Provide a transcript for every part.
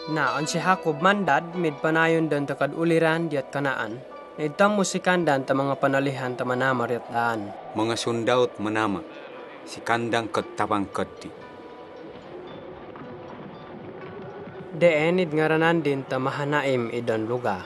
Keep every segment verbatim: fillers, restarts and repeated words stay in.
Naon si Jacob mandad, mid panayon dan takad uliran diat kanaan. Itam musikandan ta mga panalihan ta manama riat daan. Mga sundaut manama, si kandang kat tabang kati. Deen id ngaranan din ta mahanaim idon luga.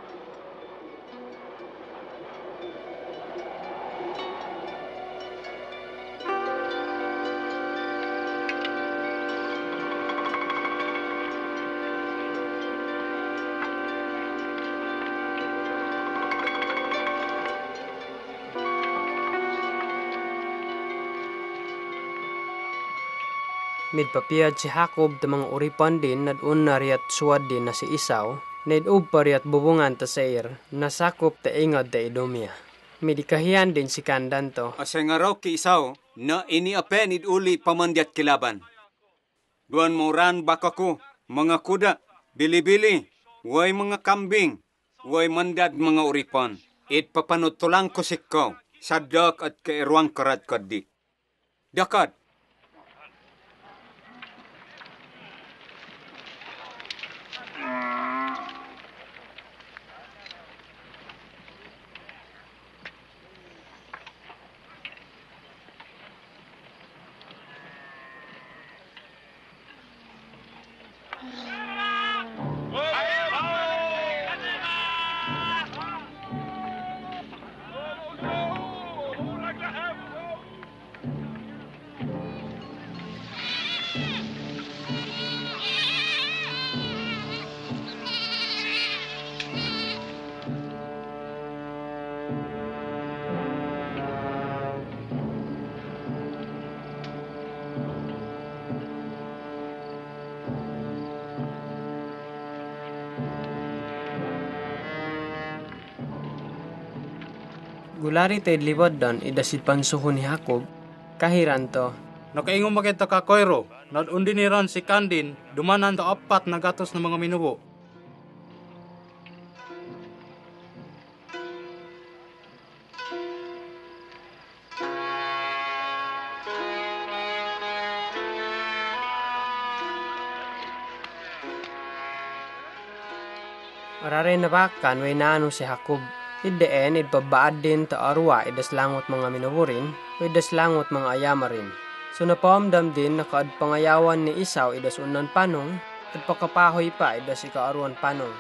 Midpapiyad si Jacob ta mga uripan din nadun na riat suwad din na si Isaw, naidub pa riat bubungan ta Seir, nasakop ta ingod ta Edomia. Midikahiyan din si Kandan to. Asa nga raw ki Isaw, na iniapen iduli pamandiat kilaban. Duan mo ran baka ko, mga kuda, bili-bili, way mga kambing, way mandad mga uripan. It papanutulang ko sikaw, sadak at kairwang karat kadi. Dakat, Gulari tayo libod doon, idasid pansuhon ni Jacob, kahiran to. Nakaingong makita ka koyro, nadundi ni Ron si Kandin, dumanan to apat na gatos ng mga minubo. Arare na bakan, way naano si Jacob. Ideen, idpabaad din ta arwa, idas langot mga minuburin, o idas langot mga ayama rin. So napamdam din na kaad pangayawan ni Isaw, idas unan panong, at pakapahoy pa, idas ikaaruan panong.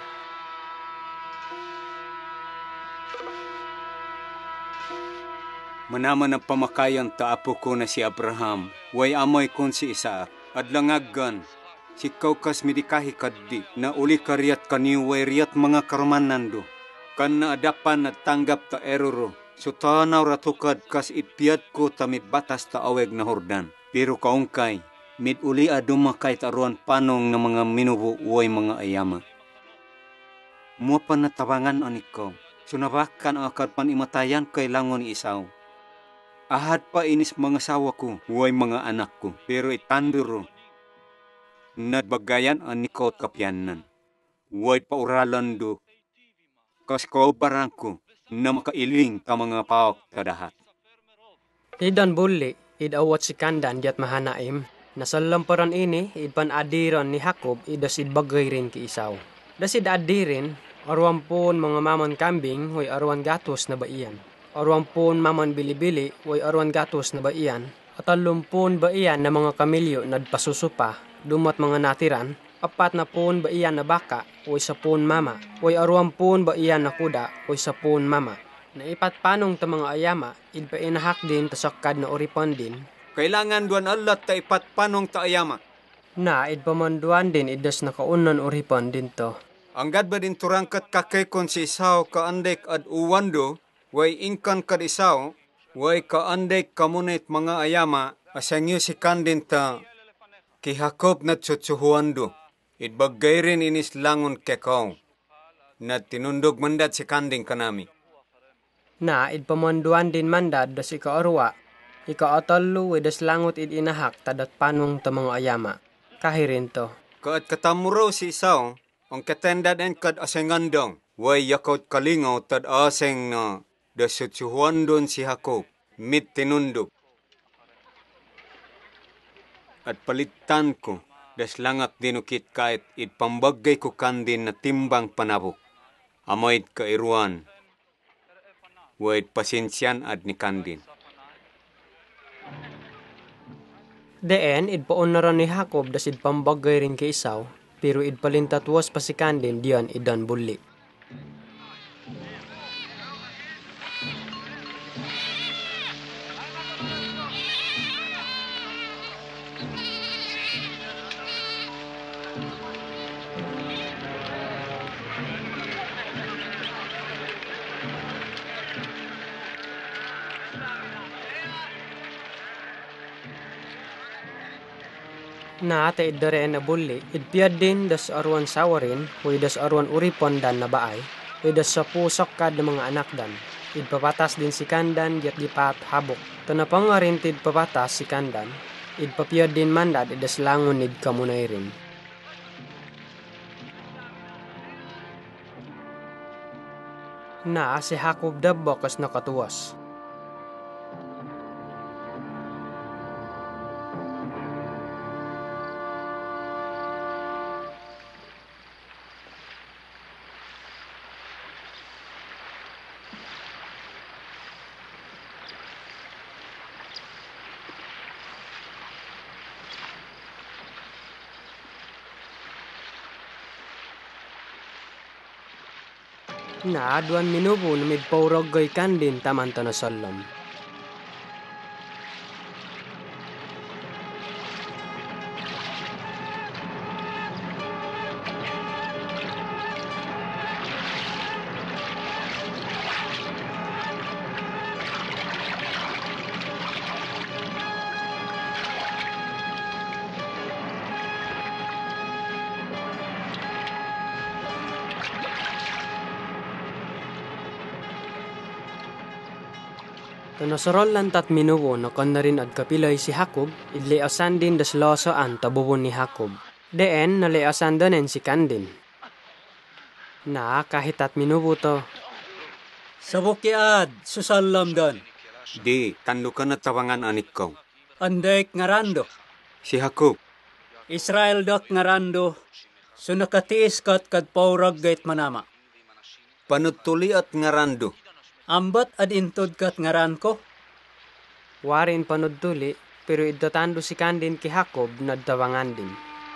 manaman ang pamakayan ta apo ko na si Abraham, way amoy kon si Isaac, at langaggan, si kaukas midikahi kaddi, na uli karyat kaniway riyat mga karumanando. Kan na adapan at tanggap ta eroro, so tanaw ratukad kas itpiat ko ta batas ta aweg na hordan. Pero kaungkay, mid uli adumakay taruan panong ng mga minubo uway mga ayama. Mua pa natabangan on ikaw, sunabakan ang akad panimatayan kay langon ni Isaw. Ahad pa inis mga sawa ko, uway mga anak ko, pero itanduro. Nadbagayan ang ikaw at kapyanan. Uway pauralan do, kas kaubaran ko na makailing ka mga paok kadahat. Idan bulli, idawat si Kandan diat mahanaim. Nasalamparan ini, idpan adiran ni Jacob, idas idbagay rin ki Isaw. Dasid adirin, arwan pon mga maman kambing, way arwan gatos na baiyan. Arwan pon maman bili-bili, way arwan gatos na baiyan. At alumpon baiyan na mga kamilyo nadpasusupa, dumat mga natiran, apat na pon baiyan na baka, way sapon mama, way arwan pon baiyan na kuda, way sapon mama. Naipat panong ta mga ayama, idpainahak din tasakad na oripon din. Kailangan duan alat ta ipat panong ta ayama. Na, idpamanduan din idas na kaunan oripon din to. Anggad ba din turangkat kakekon si Isaw kaandek ad uwando, way ingkan kad Isaw, way kaandek kamunit mga ayama, asangyo si Kandin ta, ki Jacob na tsutsuhuando, idbagay rin inis langon kekaw, na tinundog mandat si Kanding kanami. Na, idpamanduan din mandad das ikaarwa, ikaatalo wedas langot id inahak tadat panong ta mga ayama. Kahirin to. Kaat katamuro si Isaw, ang katendad en kad asengandong, way yakot kalingaw tad aseng na dasutsuhuandon si Jacob, mit tinundog. At palitan ko, Das langat dinukit kahit id pambagay ko kandin na timbang panabok. Amoyd kairuan. Waid pasensyan ad ni kandin. Deen, id paon na ron ni Jacob das id pambagay rin kay Esau, pero id palintatwas pa si kandin diyan idan bulli. Na ate iddareen na bulli, idpiyad din das arwan sawarin, huy das arwan uripon dan na baay, huy das sa pusok kad ng mga anak dan. Idpapatas din si kandan, yat dipat habok. Tanapang nga rin tid papatas si kandan, idpapiyad din mandad, idas langon nid kamunay rin. Na si Jacob dabok as nakatuwas. Na aduan minubo na midpaurog gay kandin taman to na solom. Tanasarol lang tat minuwo na kon na rin ad kapilay si Jacob, idliasan din das losaan tabubon ni Jacob. Deen naliasan donen si kandin. Na kahit at minuwo to. Sabukiad, susalam dan. Di, kanlo ka na tawangan anik ko. Andek ngarando. Si Jacob, Israel dak ngarando. Sunakatiis kat kad paurag gait manama. panutuli at ngarando. Ambat ad intod kat ngaran ko. Warin panudtuli, pero idatando si kandin ki Jacob nadtawangan din.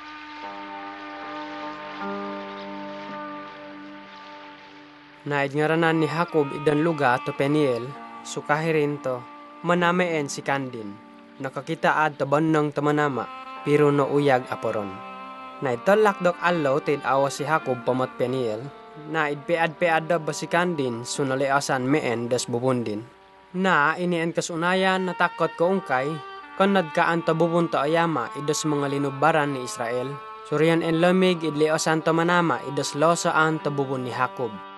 Naid ngaranan ni Jacob idan luga to Peniel, sukahirin to, manameen si kandin. Nakakita ad taban ng tamanama, pero no uyag aporon. Naid talak dok allo tid awas si Jacob pamat Peniel, naid pead-pead da basikandin sunaliasan meen das bubundin. Na inien kasunayan natakot ko ungkay, kan nadkaan tabubunto ayama idas mga linubaran ni Israel. Surian en lamig idliasan tamanama idas losaan tabubun ni Jacob.